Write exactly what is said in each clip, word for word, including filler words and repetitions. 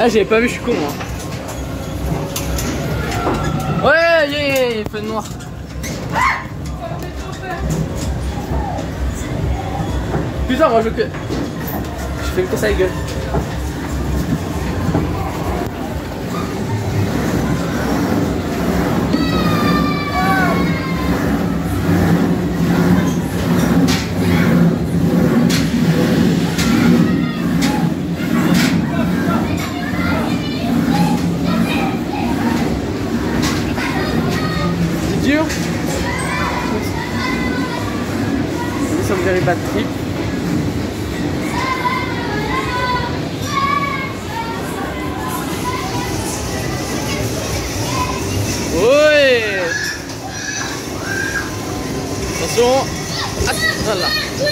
Ah, j'avais pas vu, je suis con moi. Ouais, yeah, yeah, yeah, feu noir. Putain, moi je que. Je fais me casser la gueule. C'est dur. Ça me dirait pas de trip. Oui. Attention. Ah, voilà.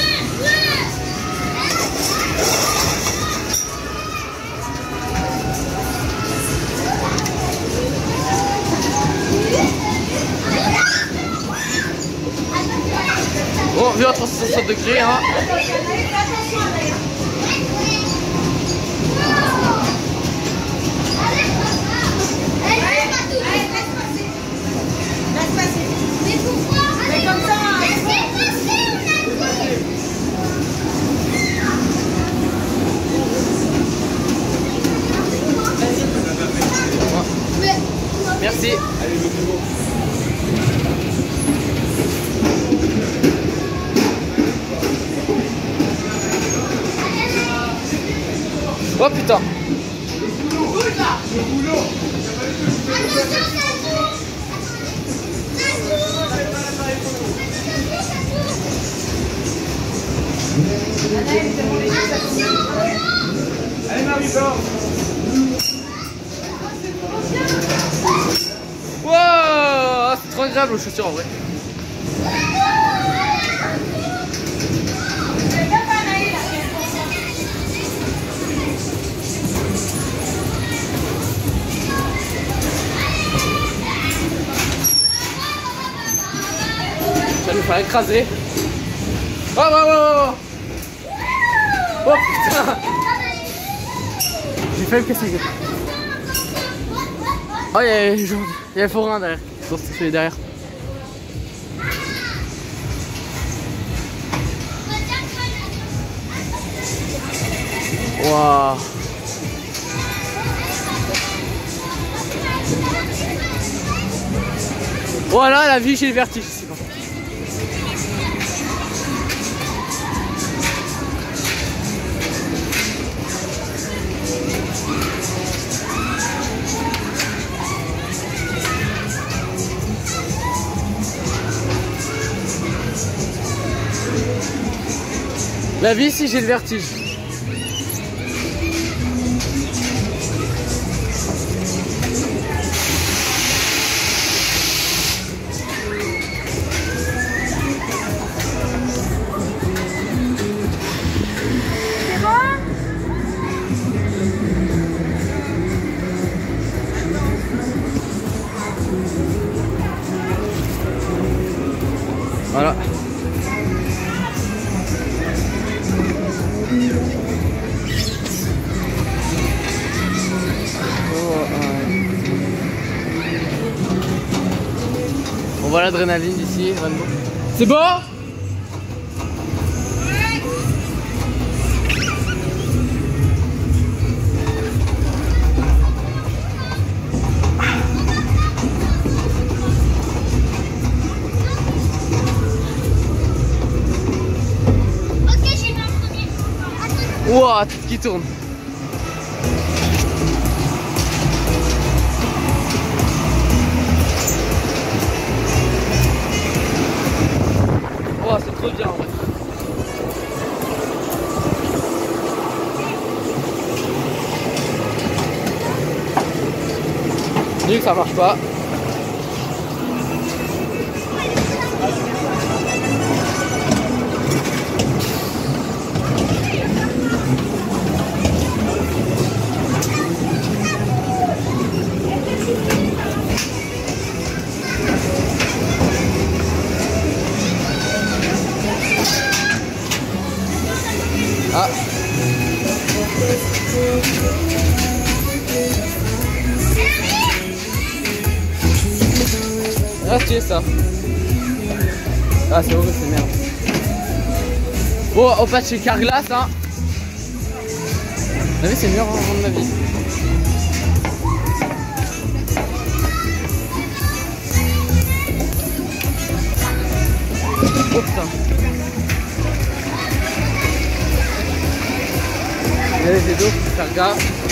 Bon, vu à trois cent soixante degrés, hein. Merci. Oh putain. Allez Marie, sors. Wow, c'est trop agréable aux chaussures en vrai. Ça va nous faire écraser. Oh, oh, oh, oh. Oh putain. J'ai failli me casser la gueule. Oh, il y a, il y a un forain derrière. Ils sont stationné derrière. Waouh. Voilà la vie chez les vertiges. La vie si j'ai le vertige. C'est bon? Voilà. On voit l'adrénaline d'ici, Rainbow. C'est bon? Ok, j'ai ma première. Ouah, tout qui tourne. Oh, c'est trop bien en vrai. Dis que ça marche pas. Ah. Ah, stylé ça. Ah, c'est horrible, c'est merde. Bon, on passe chez Carglass, hein. Vous savez, c'est mieux, hein, à mon avis. Oh putain. Il y a les dos, faut faire gaffe.